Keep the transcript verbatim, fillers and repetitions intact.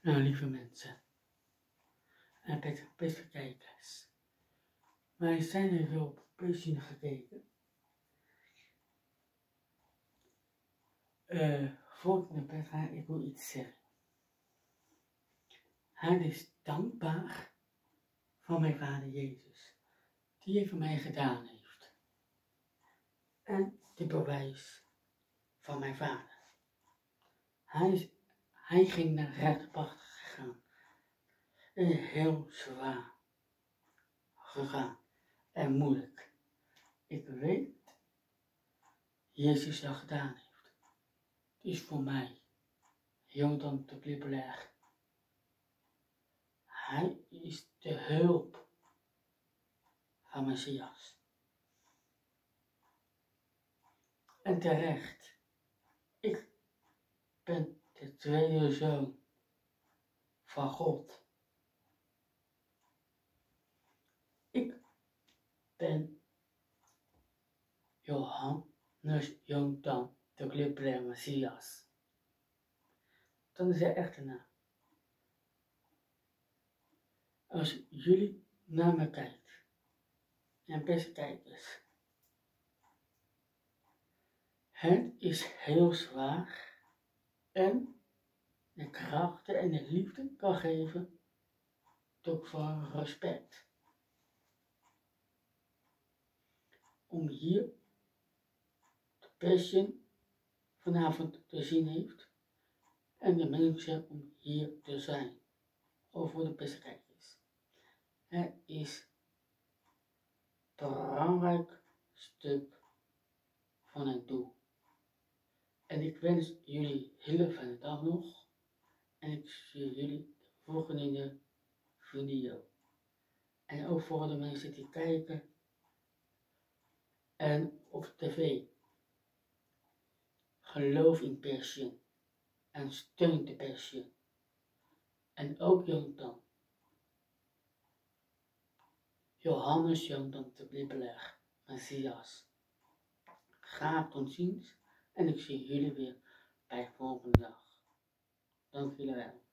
Nou, lieve mensen en beste kijkers, wij zijn er weer op Passion gekeken. Uh, voor ik naar bed ga, ik wil iets zeggen. Hij is dankbaar voor mijn vader Jezus, die hij voor mij gedaan heeft. En de bewijs van mijn vader. Hij, is, hij ging naar rechtbank gegaan. En heel zwaar gegaan en moeilijk. Ik weet, Jezus dat gedaan heeft. Het is voor mij, Jonathan de Blibbeleg. Hij is de hulp van Messias. En terecht, ik ben de tweede zoon van God. Ik ben Johannes Jonathan de Blibbeleg Messias. Dat is zijn echte naam. Als jullie naar me kijken, en beste kijkers, het is heel zwaar en de krachten en de liefde kan geven toch voor respect. Om hier de Passion vanavond te zien heeft en de mensen om hier te zijn over de beste kijkers. Het is een belangrijk stuk van het doel. En ik wens jullie hele fijne dag nog. En ik zie jullie de volgende video. En ook voor de mensen die kijken en op tv. Geloof in Passion en steun de Passion. En ook Jonathan. Johannes Jonathan de Blibbeleg Messias. Graag tot ziens en ik zie jullie weer bij de volgende dag. Dank jullie wel.